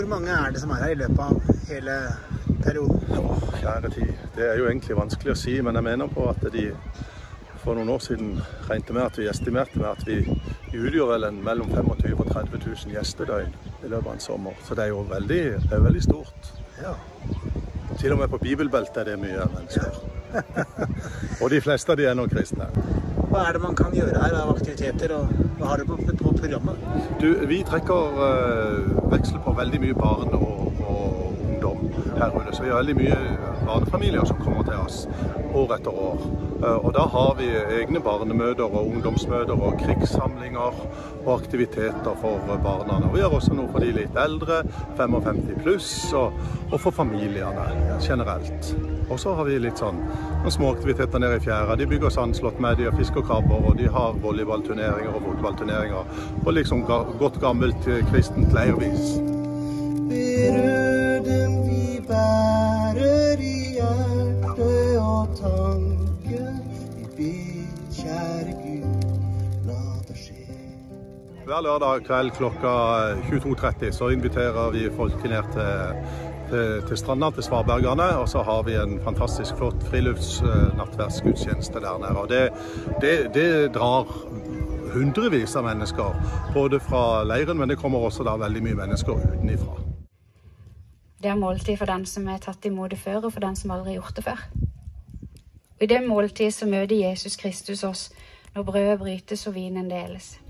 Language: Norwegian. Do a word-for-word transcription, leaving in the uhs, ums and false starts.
Hvor mange er det som er her i løpet av hele perioden? Åh, kjære tid. Det er jo egentlig vanskelig å si, men jeg mener på at de for noen år siden regnet med at vi estimerte med at vi, vi utgjør vel en mellom tjuefem og tretti tusen gjestedøgn i løpet av en sommer. Så det er jo veldig, det er veldig stort. Ja. Til og med på bibelbeltet er det mye mennesker. Ja. Og de fleste av de er nå kristne. Hva er det man kan gjøre her av aktiviteter, og hva har du på, på programmet? Du, vi trekker uh, veksel på veldig mye barn og, og ungdom her ute, så vi har veldig mye barnefamilier som kommer til oss år etter år. Uh, og da har vi egne barnemøter og ungdomsmøter og krigssamlinger og aktiviteter for barna. Og vi har også noe for de litt eldre, femtifem pluss, og, og for familiene generelt. Og så har vi litt sånn noen små aktiviteter nede i fjæra. De bygger sandslott med, de har fisk og krabber, og de har volleyballturneringer og fotballturneringer. Og liksom ga, godt gammelt kristent leirvis. Berøden vi bærer i hjerte og tanke, vi ber kjære Gud, la det skje. Hver lørdag kveld klokka tjueto tretti så inviterer vi folk ned til Til, til stranda, til Svabergene, og så har vi en fantastisk flott friluftsnattverdsgudstjeneste der nede. Og det, det, det drar hundrevis av mennesker, både fra leiren, men det kommer også da veldig mye mennesker utenifra. Det er måltid for den som er tatt imot det før, og for den som aldri har gjort det før. Og i det måltid så møter Jesus Kristus oss når brødet brytes og vinen deles.